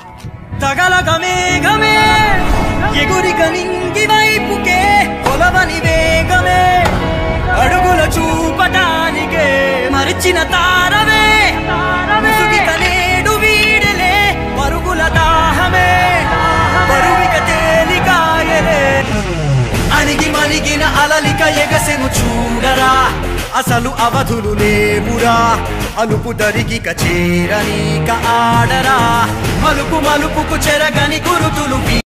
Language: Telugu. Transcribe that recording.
తగలగ మేఘమే ఎగురిక నింగి వైపుకే కొలవని వేగమే అడుగుల చూపటానికే మరిచిన తారవే ముసుగిత నేడు వీడలే పరుగుల దాహమే బరువిక తేలికాయలే అణిగి మణిగిన అలలిక ఎగసెను చూడరా అసలు అవధులు లేవురా అలుపు దరిగిక చేరనీక ఆడరా మలుపు మలుపుకు చెరగని గురుతులు